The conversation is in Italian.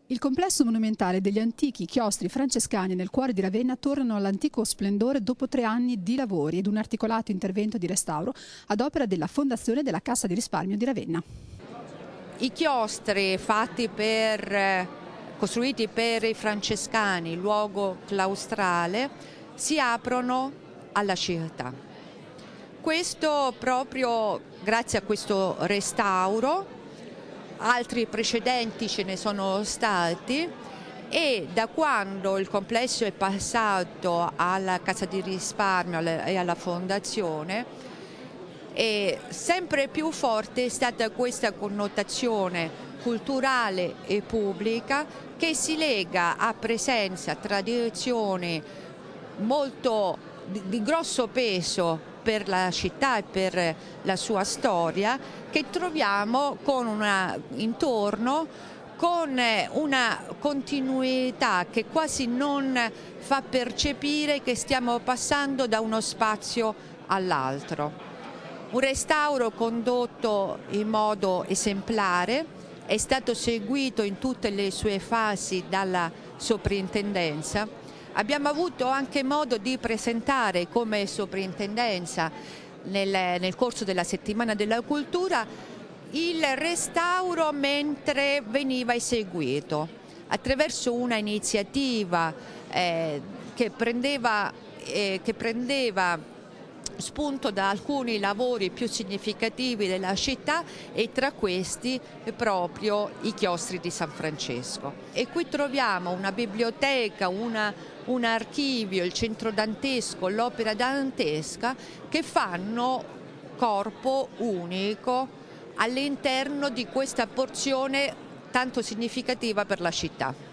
Il complesso monumentale degli antichi chiostri francescani nel cuore di Ravenna tornano all'antico splendore dopo 3 anni di lavori ed un articolato intervento di restauro ad opera della Fondazione della Cassa di Risparmio di Ravenna. I chiostri costruiti per i francescani, luogo claustrale, si aprono alla città. Questo proprio grazie a questo restauro. Altri precedenti ce ne sono stati e da quando il complesso è passato alla Cassa di Risparmio e alla Fondazione, sempre più forte è stata questa connotazione culturale e pubblica che si lega a presenze, a tradizioni molto di grosso peso per la città e per la sua storia, che troviamo intorno con una continuità che quasi non fa percepire che stiamo passando da uno spazio all'altro. Un restauro condotto in modo esemplare, è stato seguito in tutte le sue fasi dalla soprintendenza. Abbiamo avuto anche modo di presentare come soprintendenza nel corso della Settimana della Cultura il restauro mentre veniva eseguito, attraverso una iniziativa che prendeva spunto da alcuni lavori più significativi della città e tra questi proprio i chiostri di San Francesco. E qui troviamo una biblioteca, un archivio, il centro dantesco, l'opera dantesca che fanno corpo unico all'interno di questa porzione tanto significativa per la città.